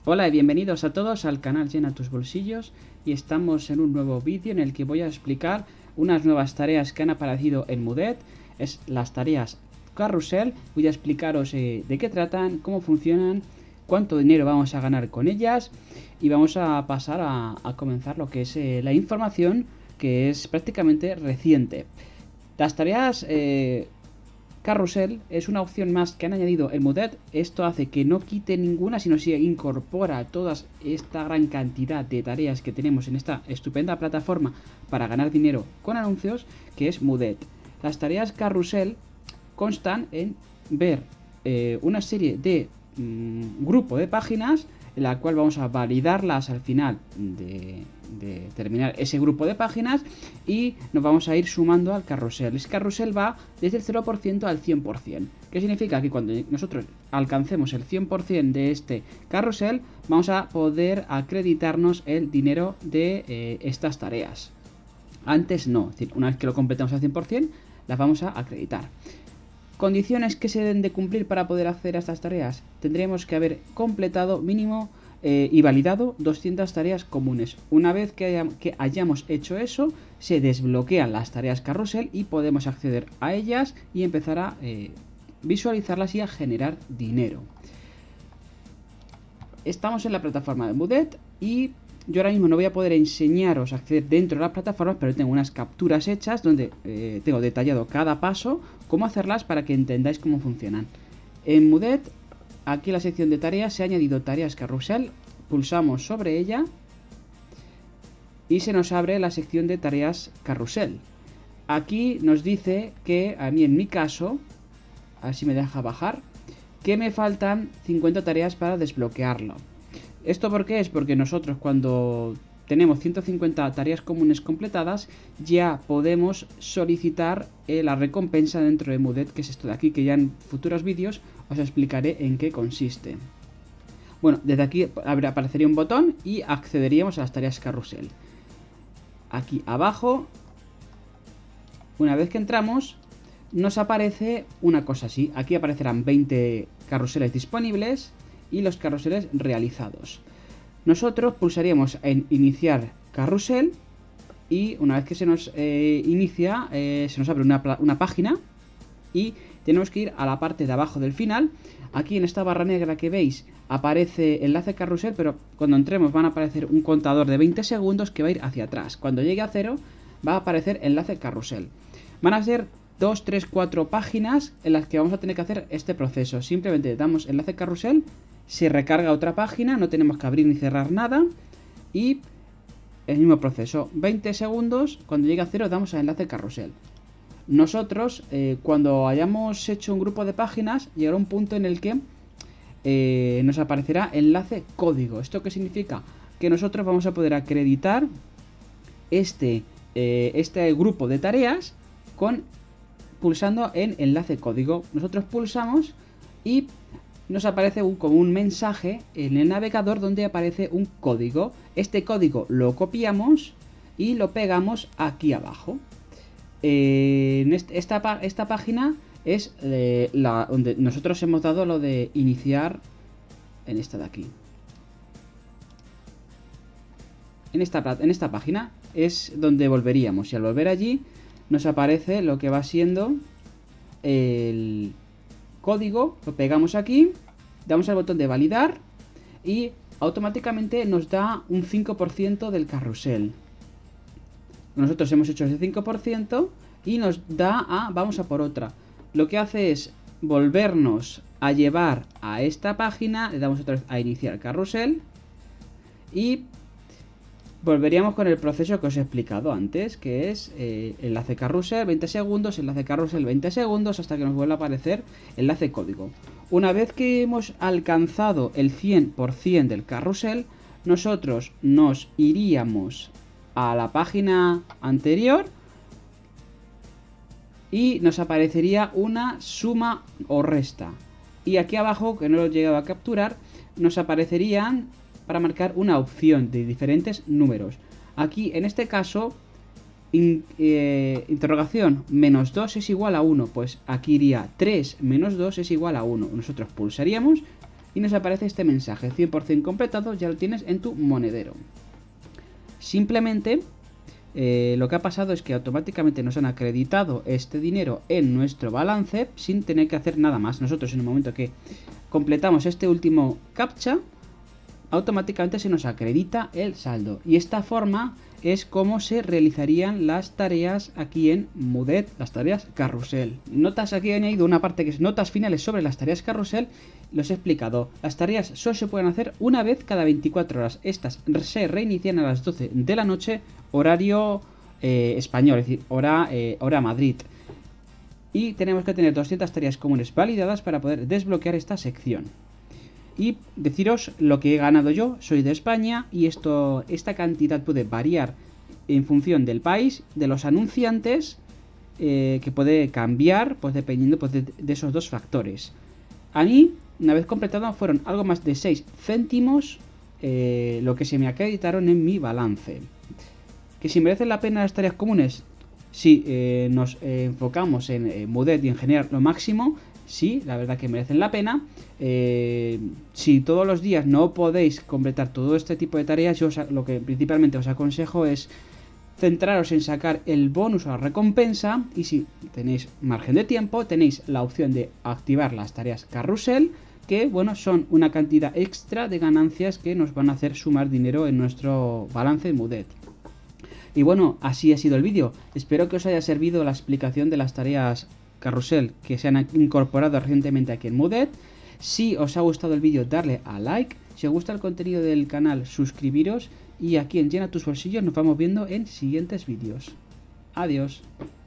Hola y bienvenidos a todos al canal Llena tus bolsillos, y estamos en un nuevo vídeo en el que voy a explicar unas nuevas tareas que han aparecido en Mooded. Es las tareas carrusel. Voy a explicaros de qué tratan, cómo funcionan, cuánto dinero vamos a ganar con ellas, y vamos a pasar a comenzar lo que es la información, que es prácticamente reciente. Las tareas carrusel es una opción más que han añadido en Mooded. Esto hace que no quite ninguna, sino que incorpora toda esta gran cantidad de tareas que tenemos en esta estupenda plataforma para ganar dinero con anuncios, que es Mooded. Las tareas carrusel constan en ver una serie de grupo de páginas, en la cual vamos a validarlas al final de terminar ese grupo de páginas, y nos vamos a ir sumando al carrusel. Ese carrusel va desde el 0% al 100%. ¿Qué significa? Que cuando nosotros alcancemos el 100% de este carrusel, vamos a poder acreditarnos el dinero de estas tareas. Antes no, es decir, una vez que lo completamos al 100%, las vamos a acreditar. Condiciones que se deben de cumplir para poder acceder a estas tareas: tendremos que haber completado mínimo y validado 200 tareas comunes. Una vez que hayamos hecho eso, se desbloquean las tareas carrusel y podemos acceder a ellas y empezar a visualizarlas y a generar dinero. Estamos en la plataforma de Mooded y yo ahora mismo no voy a poder enseñaros a acceder dentro de las plataformas, pero tengo unas capturas hechas donde tengo detallado cada paso, cómo hacerlas, para que entendáis cómo funcionan. En Mooded, aquí en la sección de tareas, se ha añadido tareas carrusel. Pulsamos sobre ella y se nos abre la sección de tareas carrusel. Aquí nos dice que, a mí en mi caso, así me deja bajar, que me faltan 50 tareas para desbloquearlo. ¿Esto por qué es? Porque nosotros, cuando tenemos 150 tareas comunes completadas, ya podemos solicitar la recompensa dentro de Mooded, que es esto de aquí, que ya en futuros vídeos os explicaré en qué consiste. Bueno, desde aquí aparecería un botón y accederíamos a las tareas carrusel. Aquí abajo, una vez que entramos, nos aparece una cosa así. Aquí aparecerán 20 carruseles disponibles y los carruseles realizados. Nosotros pulsaríamos en iniciar carrusel y una vez que se nos inicia, se nos abre una página y tenemos que ir a la parte de abajo del final. Aquí en esta barra negra que veis aparece enlace carrusel, pero cuando entremos van a aparecer un contador de 20 segundos que va a ir hacia atrás. Cuando llegue a 0 va a aparecer enlace carrusel. Van a ser 2, 3, 4 páginas en las que vamos a tener que hacer este proceso. Simplemente damos enlace carrusel, se recarga otra página, no tenemos que abrir ni cerrar nada, y el mismo proceso, 20 segundos, cuando llegue a 0 damos a enlace carrusel. Nosotros, cuando hayamos hecho un grupo de páginas, llegará un punto en el que nos aparecerá enlace código. ¿Esto qué significa? Que nosotros vamos a poder acreditar este grupo de tareas pulsando en enlace código. Nosotros pulsamos y nos aparece como un mensaje en el navegador donde aparece un código. Este código lo copiamos y lo pegamos aquí abajo. Esta página es donde nosotros hemos dado lo de iniciar, en esta de aquí. En esta página es donde volveríamos, y al volver allí nos aparece lo que va siendo el código. Lo pegamos aquí, damos al botón de validar y automáticamente nos da un 5% del carrusel. Nosotros hemos hecho ese 5% y nos da vamos a por otra. Lo que hace es volvernos a llevar a esta página, le damos otra vez a iniciar carrusel y volveríamos con el proceso que os he explicado antes, que es enlace carrusel 20 segundos, enlace carrusel 20 segundos, hasta que nos vuelva a aparecer enlace código. Una vez que hemos alcanzado el 100% del carrusel, nosotros nos iríamos a la página anterior y nos aparecería una suma o resta. Y aquí abajo, que no lo he llegado a capturar, nos aparecerían para marcar una opción de diferentes números. Aquí, en este caso, interrogación, menos 2 es igual a 1. Pues aquí iría 3 menos 2 es igual a 1. Nosotros pulsaríamos y nos aparece este mensaje: 100% completado, ya lo tienes en tu monedero. Simplemente lo que ha pasado es que automáticamente nos han acreditado este dinero en nuestro balance sin tener que hacer nada más. Nosotros, en el momento que completamos este último captcha, automáticamente se nos acredita el saldo. Y esta forma es como se realizarían las tareas aquí en Mudet, las tareas carrusel. Notas, aquí he añadido una parte que es notas finales sobre las tareas carrusel. Los he explicado. Las tareas solo se pueden hacer una vez cada 24 horas. Estas se reinician a las 12 de la noche, horario español, es decir, hora Madrid. Y tenemos que tener 200 tareas comunes validadas para poder desbloquear esta sección. Y deciros lo que he ganado yo. Soy de España y esta cantidad puede variar en función del país, de los anunciantes, que puede cambiar pues dependiendo pues, de esos dos factores. A mí, una vez completado, fueron algo más de 6 céntimos lo que se me acreditaron en mi balance. ¿Que si merecen la pena las tareas comunes? Sí, nos enfocamos en Mudet y en generar lo máximo. Sí, la verdad que merecen la pena. Si todos los días no podéis completar todo este tipo de tareas, yo lo que principalmente os aconsejo es centraros en sacar el bonus o la recompensa. Y si tenéis margen de tiempo, tenéis la opción de activar las tareas carrusel, que bueno, son una cantidad extra de ganancias que nos van a hacer sumar dinero en nuestro balance de Mudet. Y bueno, así ha sido el vídeo. Espero que os haya servido la explicación de las tareas carrusel que se han incorporado recientemente aquí en Mudet. Si os ha gustado el vídeo, darle a like. Si os gusta el contenido del canal, suscribiros. Y aquí en Llena tus bolsillos nos vamos viendo en siguientes vídeos. Adiós.